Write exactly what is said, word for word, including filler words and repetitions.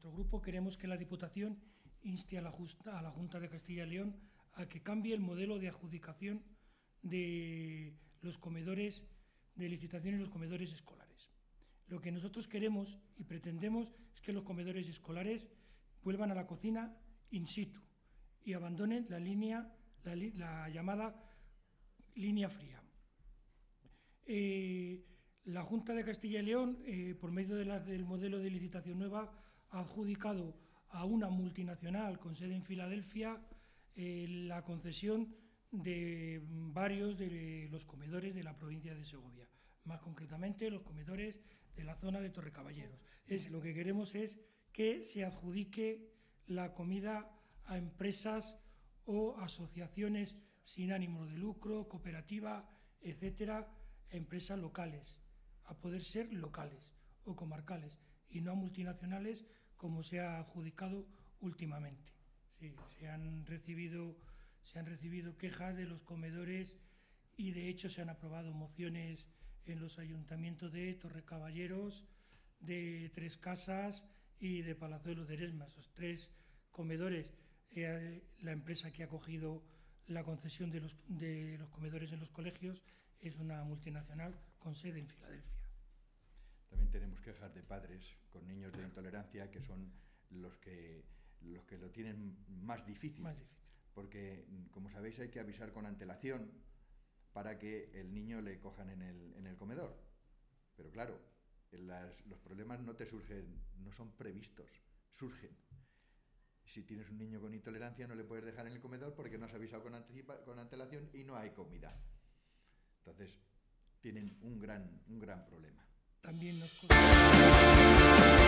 nuestro grupo queremos que la Diputación inste a la, Justa, a la Junta de Castilla y León a que cambie el modelo de adjudicación de los comedores, de licitación en los comedores escolares. Lo que nosotros queremos y pretendemos es que los comedores escolares vuelvan a la cocina in situ y abandonen la línea, la, la llamada línea fría. Eh, la Junta de Castilla y León, eh, por medio de la, del modelo de licitación nueva, ha adjudicado a una multinacional con sede en Filadelfia eh, la concesión de varios de los comedores de la provincia de Segovia, más concretamente los comedores de la zona de Torrecaballeros. Es, lo que queremos es que se adjudique la comida a empresas o asociaciones sin ánimo de lucro, cooperativa, etcétera, empresas locales, a poder ser locales o comarcales y no a multinacionales como se ha adjudicado últimamente. Sí, se han recibido, se han recibido quejas de los comedores y de hecho se han aprobado mociones en los ayuntamientos de Torrecaballeros, de Tres Casas y de Palazuelos de Eresma. Esos tres comedores, eh, la empresa que ha cogido la concesión de los, de los comedores en los colegios es una multinacional con sede en Filadelfia. También tenemos quejas de padres con niños de intolerancia que son los que, los que lo tienen más difícil, más difícil. Porque, como sabéis, hay que avisar con antelación para que el niño le cojan en el, en el comedor. Pero claro, las, los problemas no te surgen, no son previstos, surgen. Si tienes un niño con intolerancia no le puedes dejar en el comedor porque no has avisado con, anticipa, con antelación y no hay comida. Entonces, tienen un gran, un gran problema. También nos